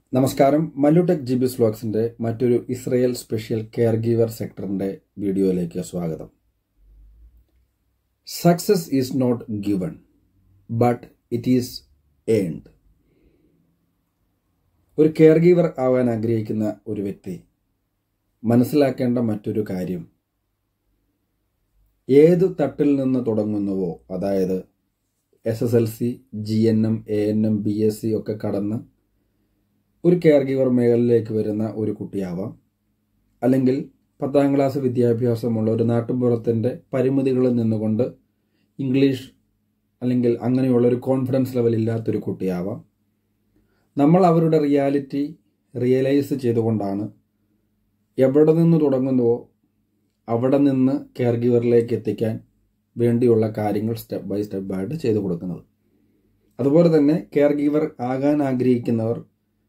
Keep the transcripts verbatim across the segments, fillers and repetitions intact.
നമസ്കാരം. മല്ലുടെക് G B വ്ലോഗ്സിന്റെ മറ്റൊരു ഇസ്രയേൽ സ്പെഷ്യൽ കെയർ ഗീവർ സെക്ടറിന്റെ വീഡിയോയിലേക്ക് സ്വാഗതം. Success is not given, but it is earned. ഒരു കെയർ ഗീവർ ആവാൻ ആഗ്രഹിക്കുന്ന ഒരു വ്യക്തി മനസ്സിലാക്കേണ്ട മറ്റൊരു കാര്യം, ഏതു തട്ടിൽ നിന്ന് തുടങ്ങുന്നുവോ, അതായത് S S L C, G N M, A N M, B S C ഒക്കെ കടന്ന് ഒരു കെയർ ഗീവർ മേഖലയിലേക്ക് വരുന്ന ഒരു കുട്ടിയാവാം, അല്ലെങ്കിൽ പത്താം ക്ലാസ് വിദ്യാഭ്യാസമുള്ള ഒരു നാട്ടുമ്പുറത്തിൻ്റെ പരിമിതികളിൽ നിന്നുകൊണ്ട് ഇംഗ്ലീഷ് അല്ലെങ്കിൽ അങ്ങനെയുള്ള ഒരു കോൺഫിഡൻസ് ലെവൽ ഇല്ലാത്തൊരു കുട്ടിയാവാം. നമ്മൾ അവരുടെ റിയാലിറ്റി റിയലൈസ് ചെയ്തുകൊണ്ടാണ് എവിടെ നിന്ന് തുടങ്ങുന്നുവോ അവിടെ നിന്ന് കെയർ ഗീവറിലേക്ക് എത്തിക്കാൻ വേണ്ടിയുള്ള കാര്യങ്ങൾ സ്റ്റെപ്പ് ബൈ സ്റ്റെപ്പ് ആയിട്ട് ചെയ്തു കൊടുക്കുന്നത്. അതുപോലെ തന്നെ കെയർ ഗീവർ ആകാൻ ആഗ്രഹിക്കുന്നവർ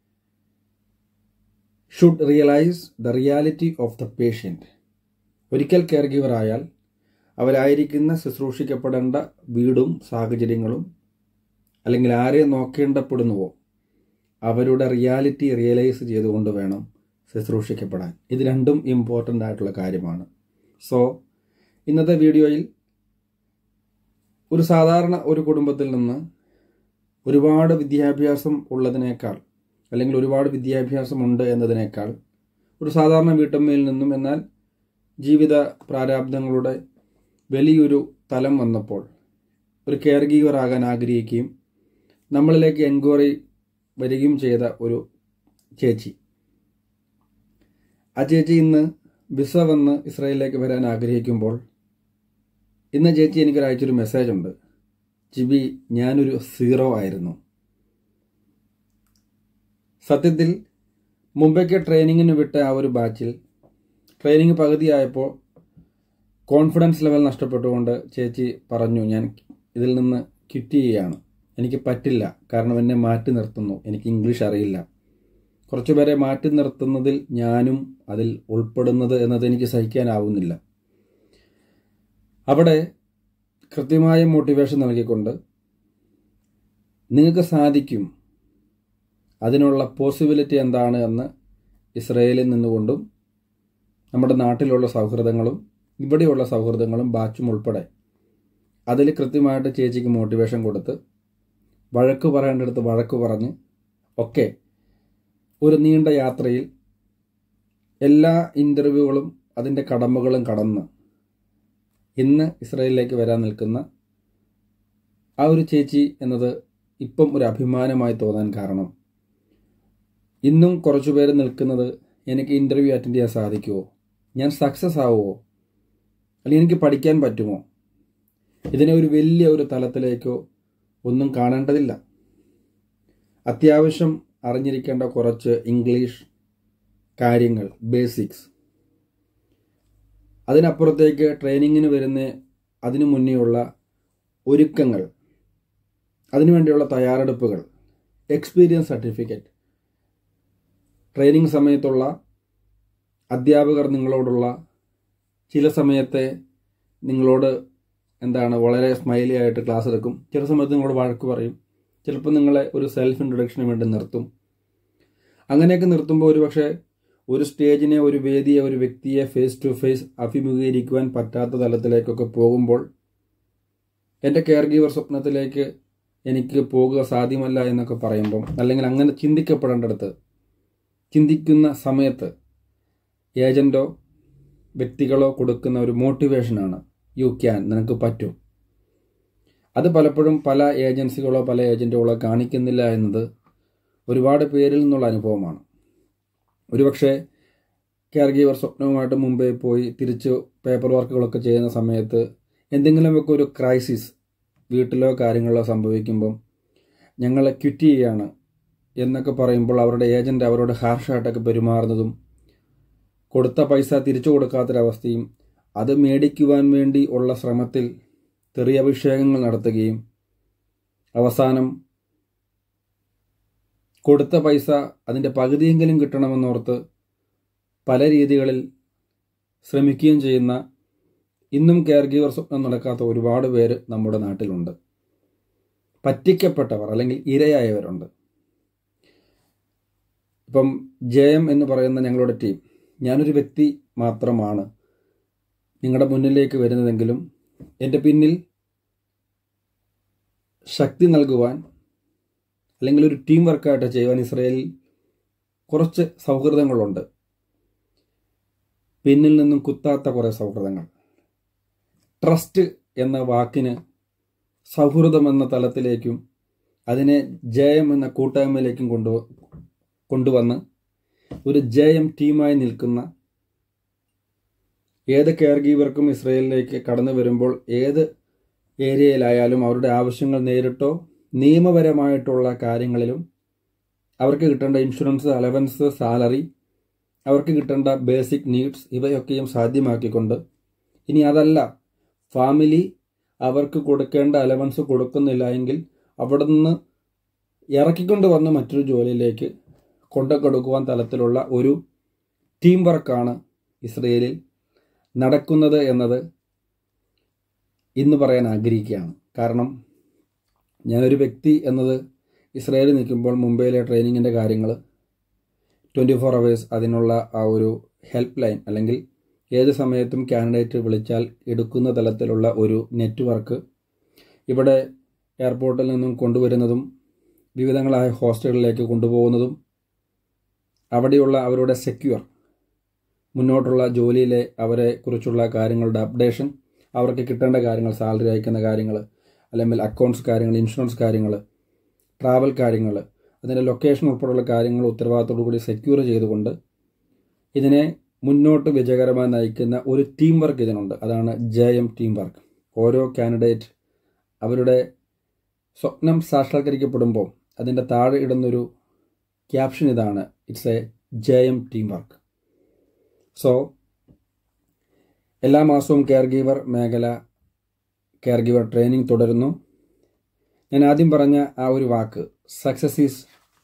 should realise the reality of the patient. ഒരിക്കൽ കെയർ ഗീവർ ആയാൽ അവരായിരിക്കുന്ന ശുശ്രൂഷിക്കപ്പെടേണ്ട വീടും സാഹചര്യങ്ങളും അല്ലെങ്കിൽ ആരെ നോക്കേണ്ടപ്പെടുന്നുവോ അവരുടെ റിയാലിറ്റി റിയലൈസ് ചെയ്തുകൊണ്ട് വേണം ശുശ്രൂഷിക്കപ്പെടാൻ. ഇത് രണ്ടും ഇമ്പോർട്ടൻ്റ് ആയിട്ടുള്ള കാര്യമാണ്. സോ ഇന്നത്തെ വീഡിയോയിൽ ഒരു സാധാരണ ഒരു കുടുംബത്തിൽ നിന്ന് ഒരുപാട് വിദ്യാഭ്യാസം ഉള്ളതിനേക്കാൾ അല്ലെങ്കിൽ ഒരുപാട് വിദ്യാഭ്യാസമുണ്ട് എന്നതിനേക്കാൾ ഒരു സാധാരണ വീട്ടമ്മയിൽ നിന്നും എന്നാൽ ജീവിത പ്രാരാബ്ദങ്ങളുടെ വലിയൊരു തലം വന്നപ്പോൾ ഒരു കെയർ ഗീവർ ആകാൻ ആഗ്രഹിക്കുകയും നമ്മളിലേക്ക് എൻക്വയറി വരികയും ചെയ്ത ഒരു ചേച്ചി. ആ ചേച്ചി ഇന്ന് വിസ വന്ന് ഇസ്രായേലിലേക്ക് വരാൻ ആഗ്രഹിക്കുമ്പോൾ ഇന്ന് ചേച്ചി എനിക്കൊരയച്ചൊരു മെസ്സേജ് ഉണ്ട്. ജിബി, ഞാനൊരു സീറോ ആയിരുന്നു. സത്യത്തിൽ മുമ്പൊക്കെ ട്രെയിനിങ്ങിന് വിട്ട ആ ഒരു ബാച്ചിൽ ട്രെയിനിങ് പകുതിയായപ്പോൾ കോൺഫിഡൻസ് ലെവൽ നഷ്ടപ്പെട്ടുകൊണ്ട് ചേച്ചി പറഞ്ഞു, ഞാൻ ഇതിൽ നിന്ന് ക്വിറ്റ് ചെയ്യുകയാണ്, എനിക്ക് പറ്റില്ല, കാരണം എന്നെ മാറ്റി നിർത്തുന്നു, എനിക്ക് ഇംഗ്ലീഷ് അറിയില്ല. കുറച്ചുപേരെ മാറ്റി നിർത്തുന്നതിൽ ഞാനും അതിൽ ഉൾപ്പെടുന്നത് എന്നത് എനിക്ക് സഹിക്കാനാവുന്നില്ല. അവിടെ കൃത്യമായ മോട്ടിവേഷൻ നൽകിക്കൊണ്ട് നിങ്ങൾക്ക് സാധിക്കും, അതിനുള്ള പോസിബിലിറ്റി എന്താണ് എന്ന് ഇസ്രയേലിൽ നിന്നുകൊണ്ടും നമ്മുടെ നാട്ടിലുള്ള സൗഹൃദങ്ങളും ഇവിടെയുള്ള സൗഹൃദങ്ങളും ബാച്ചും ഉൾപ്പെടെ അതിൽ കൃത്യമായിട്ട് ചേച്ചിക്ക് മോട്ടിവേഷൻ കൊടുത്ത് വഴക്ക് പറയേണ്ടടുത്ത് വഴക്ക് പറഞ്ഞ് ഒക്കെ ഒരു നീണ്ട യാത്രയിൽ എല്ലാ ഇൻ്റർവ്യൂകളും അതിൻ്റെ കടമ്പകളും കടന്ന് ഇന്ന് ഇസ്രായേലിലേക്ക് വരാൻ നിൽക്കുന്ന ആ ഒരു ചേച്ചി എന്നത് ഇപ്പം ഒരു അഭിമാനമായി തോന്നാൻ കാരണം, ഇന്നും കുറച്ചു പേര് നിൽക്കുന്നത് എനിക്ക് ഇൻ്റർവ്യൂ അറ്റൻഡ് ചെയ്യാൻ സാധിക്കുമോ, ഞാൻ സക്സസ് ആവുമോ, അല്ലെങ്കിൽ എനിക്ക് പഠിക്കാൻ പറ്റുമോ, ഇതിനെ ഒരു വലിയ ഒരു തലത്തിലേക്കോ ഒന്നും കാണേണ്ടതില്ല. അത്യാവശ്യം അറിഞ്ഞിരിക്കേണ്ട കുറച്ച് ഇംഗ്ലീഷ് കാര്യങ്ങൾ, ബേസിക്സ്, അതിനപ്പുറത്തേക്ക് ട്രെയിനിങ്ങിന് വരുന്ന അതിനു മുന്നേയുള്ള ഒരുക്കങ്ങൾ, അതിനുവേണ്ടിയുള്ള തയ്യാറെടുപ്പുകൾ, എക്സ്പീരിയൻസ് സർട്ടിഫിക്കറ്റ്, ട്രെയിനിങ് സമയത്തുള്ള അധ്യാപകർ നിങ്ങളോടുള്ള ചില സമയത്തെ നിങ്ങളോട് എന്താണ് വളരെ സ്മൈലി ആയിട്ട് ക്ലാസ് എടുക്കും, ചില സമയത്ത് നിങ്ങളോട് വഴക്ക് പറയും, ചിലപ്പോൾ നിങ്ങളെ ഒരു സെൽഫ് ഇൻട്രൊഡക്ഷന് വേണ്ടി നിർത്തും. അങ്ങനെയൊക്കെ നിർത്തുമ്പോൾ ഒരു പക്ഷേ ഒരു സ്റ്റേജിനെ, ഒരു വേദിയെ, ഒരു വ്യക്തിയെ ഫേസ് ടു ഫേസ് അഭിമുഖീകരിക്കുവാൻ പറ്റാത്ത തലത്തിലേക്കൊക്കെ പോകുമ്പോൾ എൻ്റെ കെയർ ഗീവർ സ്വപ്നത്തിലേക്ക് എനിക്ക് പോകുക സാധ്യമല്ല എന്നൊക്കെ പറയുമ്പം, അല്ലെങ്കിൽ അങ്ങനെ ചിന്തിക്കപ്പെടേണ്ടടുത്ത് ചിന്തിക്കുന്ന സമയത്ത് ഏജൻറ്റോ വ്യക്തികളോ കൊടുക്കുന്ന ഒരു മോട്ടിവേഷനാണ്, യു ക്യാൻ, നിനക്ക് പറ്റും. അത് പലപ്പോഴും പല ഏജൻസികളോ പല ഏജൻറ്റുകളോ കാണിക്കുന്നില്ല എന്നത് ഒരുപാട് പേരിൽ നിന്നുള്ള അനുഭവമാണ്. ഒരുപക്ഷെ കെയർ ഗീവർ സ്വപ്നവുമായിട്ട് മുമ്പേ പോയി തിരിച്ച് പേപ്പർ വർക്കുകളൊക്കെ ചെയ്യുന്ന സമയത്ത് എന്തെങ്കിലുമൊക്കെ ഒരു ക്രൈസിസ് വീട്ടിലോ കാര്യങ്ങളോ സംഭവിക്കുമ്പം ഞങ്ങളെ ക്വിറ്റ് ചെയ്യുകയാണ് എന്നൊക്കെ പറയുമ്പോൾ അവരുടെ ഏജൻറ്റ് അവരോട് ഹാർഷായിട്ടൊക്കെ പെരുമാറുന്നതും കൊടുത്ത പൈസ തിരിച്ചു കൊടുക്കാത്തൊരവസ്ഥയും അത് മേടിക്കുവാൻ വേണ്ടി ഉള്ള ശ്രമത്തിൽ തെറിയഭിഷേകങ്ങൾ നടത്തുകയും അവസാനം കൊടുത്ത പൈസ അതിൻ്റെ പകുതിയെങ്കിലും കിട്ടണമെന്നോർത്ത് പല രീതികളിൽ ശ്രമിക്കുകയും ചെയ്യുന്ന, ഇന്നും കെയർ ഗീവർ സ്വപ്നം നടക്കാത്ത ഒരുപാട് പേര് നമ്മുടെ നാട്ടിലുണ്ട്. പറ്റിക്കപ്പെട്ടവർ അല്ലെങ്കിൽ ഇരയായവരുണ്ട്. ഇപ്പം ജയം എന്ന് പറയുന്ന ഞങ്ങളുടെ ടീം, ഞാനൊരു വ്യക്തി മാത്രമാണ് നിങ്ങളുടെ മുന്നിലേക്ക് വരുന്നതെങ്കിലും എൻ്റെ പിന്നിൽ ശക്തി നൽകുവാൻ അല്ലെങ്കിൽ ഒരു ടീം വർക്കായിട്ട് ചെയ്യുവാൻ ഇസ്രയേലിൽ കുറച്ച് സൗഹൃദങ്ങളുണ്ട്. പിന്നിൽ നിന്നും കുത്താത്ത കുറേ സൗഹൃദങ്ങൾ. ട്രസ്റ്റ് എന്ന വാക്കിന് സൗഹൃദം എന്ന തലത്തിലേക്കും അതിനെ ജയം എന്ന കൂട്ടായ്മയിലേക്കും കൊണ്ടു കൊണ്ടുവന്ന് ഒരു ജയം ടീമായി നിൽക്കുന്ന ഏത് കെയർ ഗീവർക്കും ഇസ്രയേലിലേക്ക് കടന്നു വരുമ്പോൾ ഏത് ഏരിയയിലായാലും അവരുടെ ആവശ്യങ്ങൾ നേരിട്ടോ നിയമപരമായിട്ടുള്ള കാര്യങ്ങളിലും അവർക്ക് കിട്ടേണ്ട ഇൻഷുറൻസ്, അലവൻസ്, സാലറി, അവർക്ക് കിട്ടേണ്ട ബേസിക് നീഡ്സ് ഇവയൊക്കെയും സാധ്യമാക്കിക്കൊണ്ട്, ഇനി അതല്ല ഫാമിലി അവർക്ക് കൊടുക്കേണ്ട അലവൻസ് കൊടുക്കുന്നില്ല എങ്കിൽ അവിടെ നിന്ന് ഇറക്കിക്കൊണ്ട് വന്ന് മറ്റൊരു ജോലിയിലേക്ക് കൊണ്ടു കൊടുക്കുവാൻ തലത്തിലുള്ള ഒരു ടീം വർക്കാണ് ഇസ്രയേലിൽ നടക്കുന്നത് എന്നത് ഇന്ന് പറയാൻ ആഗ്രഹിക്കുകയാണ്. കാരണം ഞാനൊരു വ്യക്തി എന്നത് ഇസ്രയേലിൽ നിൽക്കുമ്പോൾ മുംബൈയിലെ ട്രെയിനിങ്ങിൻ്റെ കാര്യങ്ങൾ ട്വൻറ്റി ഫോർ അവേഴ്സ് അതിനുള്ള ആ ഒരു ഹെൽപ്പ് ലൈൻ അല്ലെങ്കിൽ ഏത് സമയത്തും കാൻഡിഡേറ്റ് വിളിച്ചാൽ എടുക്കുന്ന തലത്തിലുള്ള ഒരു നെറ്റ്വർക്ക് ഇവിടെ എയർപോർട്ടിൽ നിന്നും കൊണ്ടുവരുന്നതും വിവിധങ്ങളായ ഹോസ്റ്റലുകളിലേക്ക് കൊണ്ടുപോകുന്നതും അവിടെയുള്ള അവരുടെ സെക്യൂർ മുന്നോട്ടുള്ള ജോലിയിലെ അവരെ കുറിച്ചുള്ള കാര്യങ്ങളുടെ അപ്ഡേഷൻ, അവർക്ക് കിട്ടേണ്ട കാര്യങ്ങൾ, സാലറി അയക്കുന്ന കാര്യങ്ങൾ, അല്ലെങ്കിൽ അക്കൗണ്ട്സ് കാര്യങ്ങൾ, ഇൻഷുറൻസ് കാര്യങ്ങൾ, ട്രാവൽ കാര്യങ്ങൾ, അതിൻ്റെ ലൊക്കേഷൻ ഉൾപ്പെടെയുള്ള കാര്യങ്ങൾ ഉത്തരവാദിത്തോടു കൂടി സെക്യൂർ ചെയ്തുകൊണ്ട് ഇതിനെ മുന്നോട്ട് വിജയകരമായി നയിക്കുന്ന ഒരു ടീം വർക്ക് ഇതിനുണ്ട്. അതാണ് ജയം ടീം വർക്ക്. ഓരോ കാൻഡിഡേറ്റ് അവരുടെ സ്വപ്നം സാക്ഷാത്കരിക്കപ്പെടുമ്പോൾ അതിൻ്റെ താഴെ ഇടുന്നൊരു ക്യാപ്ഷൻ ഇതാണ്: ഇറ്റ്സ് എ ജയം ടീം വർക്ക്. സോ എല്ലാ മാസവും കെയർ ഗീവർ മേഖല കെയർ ഗീവർ ട്രെയിനിങ് തുടരുന്നു. ഞാൻ ആദ്യം പറഞ്ഞ ആ ഒരു വാക്ക്, success is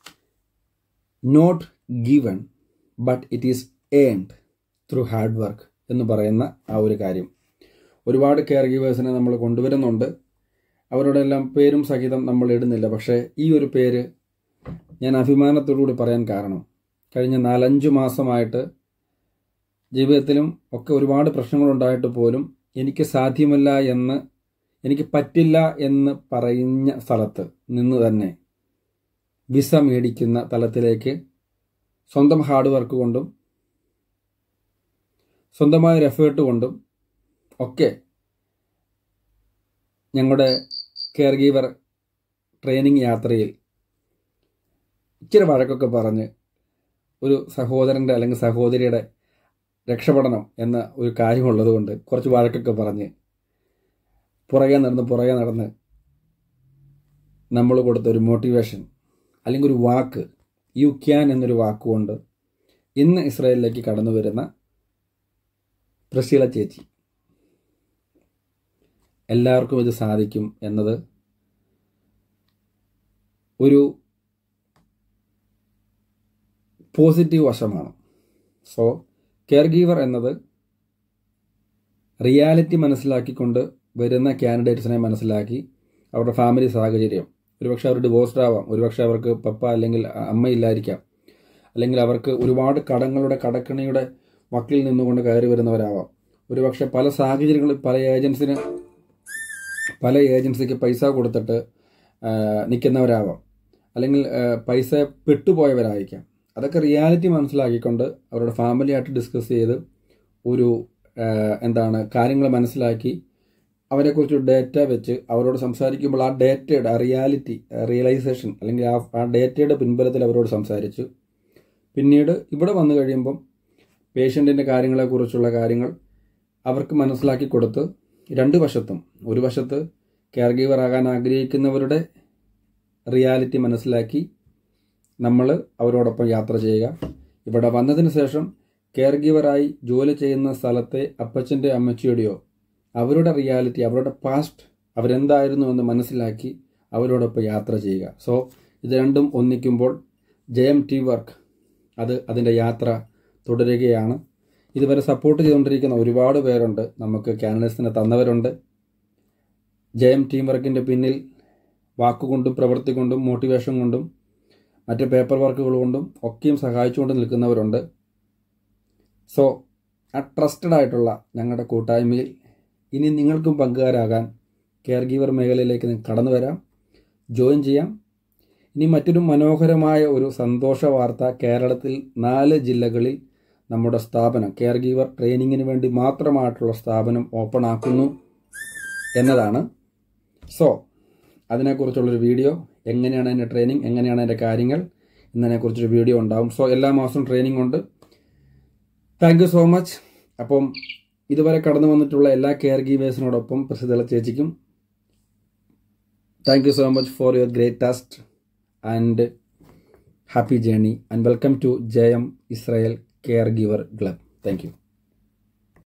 not given but it is earned through hard work എന്ന് പറയുന്ന ആ ഒരു കാര്യം. ഒരുപാട് കെയർ ഗീവേഴ്സിനെ നമ്മൾ കൊണ്ടുവരുന്നുണ്ട്. അവരുടെ എല്ലാം പേരും സഹിതം നമ്മൾ ഇടുന്നില്ല. പക്ഷേ ഈ ഒരു പേര് ഞാൻ അഭിമാനത്തോടുകൂടി പറയാൻ കാരണം, കഴിഞ്ഞ നാലഞ്ച് മാസമായിട്ട് ജീവിതത്തിലും ഒക്കെ ഒരുപാട് പ്രശ്നങ്ങളുണ്ടായിട്ട് പോലും എനിക്ക് സാധ്യമല്ല എന്ന്, എനിക്ക് പറ്റില്ല എന്ന് പറയുന്ന സ്ഥലത്ത് നിന്ന് തന്നെ വിസ മേടിക്കുന്ന തലത്തിലേക്ക് സ്വന്തം ഹാർഡ് വർക്ക് കൊണ്ടും സ്വന്തമായ ഒരു എഫേർട്ട് കൊണ്ടും ഒക്കെ ഞങ്ങളുടെ കെയർ ഗീവർ ട്രെയിനിങ് യാത്രയിൽ ഇച്ചിരി വഴക്കൊക്കെ പറഞ്ഞ് ഒരു സഹോദരൻ്റെ അല്ലെങ്കിൽ സഹോദരിയുടെ രക്ഷപ്പെടണം എന്ന ഒരു കാര്യമുള്ളത് കൊണ്ട് കുറച്ച് വഴക്കൊക്കെ പറഞ്ഞ് പുറകെ നടന്ന് പുറകെ നടന്ന് നമ്മൾ കൊടുത്ത ഒരു മോട്ടിവേഷൻ അല്ലെങ്കിൽ ഒരു വാക്ക്, യു ക്യാൻ എന്നൊരു വാക്കുകൊണ്ട് ഇന്ന് ഇസ്രായേലിലേക്ക് കടന്നു വരുന്ന പ്രസീല ചേച്ചി, എല്ലാവർക്കും ഇത് സാധിക്കും എന്നത് ഒരു പോസിറ്റീവ് വശമാണ്. സോ കെയർ ഗീവർ എന്നത് റിയാലിറ്റി മനസ്സിലാക്കിക്കൊണ്ട് വരുന്ന കാൻഡിഡേറ്റ്സിനെ മനസ്സിലാക്കി അവരുടെ ഫാമിലി സാഹചര്യം, ഒരുപക്ഷെ അവർ ഡിവോഴ്സ്ഡ് ആവാം, ഒരുപക്ഷെ അവർക്ക് പപ്പ അല്ലെങ്കിൽ അമ്മയില്ലായിരിക്കാം, അല്ലെങ്കിൽ അവർക്ക് ഒരുപാട് കടങ്ങളുടെ കടക്കണിയുടെ വക്കിൽ നിന്നുകൊണ്ട് കയറി വരുന്നവരാവാം, ഒരുപക്ഷെ പല സാഹചര്യങ്ങളിൽ പല ഏജൻസിന് പല ഏജൻസിക്ക് പൈസ കൊടുത്തിട്ട് നിൽക്കുന്നവരാവാം, അല്ലെങ്കിൽ പൈസ പെട്ടുപോയവരായിരിക്കാം. അതൊക്കെ റിയാലിറ്റി മനസ്സിലാക്കിക്കൊണ്ട് അവരുടെ ഫാമിലിയായിട്ട് ഡിസ്കസ് ചെയ്ത് ഒരു എന്താണ് കാര്യങ്ങൾ മനസ്സിലാക്കി അവരെക്കുറിച്ച് ഡേറ്റ വെച്ച് അവരോട് സംസാരിക്കുമ്പോൾ ആ ഡേറ്റയുടെ ആ റിയാലിറ്റി റിയലൈസേഷൻ അല്ലെങ്കിൽ ആ ആ ഡേറ്റയുടെ പിൻബലത്തിൽ അവരോട് സംസാരിച്ചു. പിന്നീട് ഇവിടെ വന്നു കഴിയുമ്പം പേഷ്യൻറ്റിൻ്റെ കാര്യങ്ങളെക്കുറിച്ചുള്ള കാര്യങ്ങൾ അവർക്ക് മനസ്സിലാക്കി കൊടുത്ത് രണ്ട് വശത്തും, ഒരു വശത്ത് കെയർ ഗീവർ ആകാൻ ആഗ്രഹിക്കുന്നവരുടെ റിയാലിറ്റി മനസ്സിലാക്കി നമ്മൾ അവരോടൊപ്പം യാത്ര ചെയ്യുക. ഇവിടെ വന്നതിന് ശേഷം കെയർ ഗീവറായി ജോലി ചെയ്യുന്ന സ്ഥലത്തെ അപ്പച്ചൻ്റെ അമ്മച്ചിയുടെയോ അവരുടെ റിയാലിറ്റി, അവരുടെ പാസ്റ്റ് അവരെന്തായിരുന്നു എന്ന് മനസ്സിലാക്കി അവരോടൊപ്പം യാത്ര ചെയ്യുക. സോ ഇത് രണ്ടും ഒന്നിക്കുമ്പോൾ ജയം ടീം വർക്ക് അത് അതിൻ്റെ യാത്ര തുടരുകയാണ്. ഇതുവരെ സപ്പോർട്ട് ചെയ്തുകൊണ്ടിരിക്കുന്ന ഒരുപാട് പേരുണ്ട്, നമുക്ക് കാൻഡിഡേറ്റ്സിനെ തന്നവരുണ്ട്. ജയം ടീം വർക്കിൻ്റെ പിന്നിൽ വാക്കുകൊണ്ടും പ്രവൃത്തി കൊണ്ടും മോട്ടിവേഷൻ കൊണ്ടും മറ്റ് പേപ്പർ വർക്കുകൾ കൊണ്ടും ഒക്കെയും സഹായിച്ചുകൊണ്ട് നിൽക്കുന്നവരുണ്ട്. സോ ആ ട്രസ്റ്റഡ് ആയിട്ടുള്ള ഞങ്ങളുടെ കൂട്ടായ്മയിൽ ഇനി നിങ്ങൾക്കും പങ്കുകാരാകാൻ കെയർ ഗീവർ മേഖലയിലേക്ക് നിങ്ങൾക്ക് കടന്നു വരാം, ജോയിൻ ചെയ്യാം. ഇനി മറ്റൊരു മനോഹരമായ ഒരു സന്തോഷ വാർത്ത, കേരളത്തിൽ നാല് ജില്ലകളിൽ നമ്മുടെ സ്ഥാപനം കെയർ ഗീവർ ട്രെയിനിങ്ങിന് വേണ്ടി മാത്രമായിട്ടുള്ള സ്ഥാപനം ഓപ്പൺ ആക്കുന്നു എന്നതാണ്. സോ അതിനെക്കുറിച്ചുള്ളൊരു വീഡിയോ, എങ്ങനെയാണ് അതിൻ്റെ ട്രെയിനിങ്, എങ്ങനെയാണ് അതിൻ്റെ കാര്യങ്ങൾ എന്നതിനെക്കുറിച്ചൊരു വീഡിയോ ഉണ്ടാവും. സോ എല്ലാ മാസവും ട്രെയിനിങ് ഉണ്ട്. Thank you so much. അപ്പം ഇതുവരെ കടന്നു വന്നിട്ടുള്ള എല്ലാ കെയർ ഗീവേഴ്സിനോടൊപ്പം പ്രസിദ്ധ ചേച്ചിക്കും thank you so much for your great task and happy journey and welcome to J M Israel caregiver club. Thank U.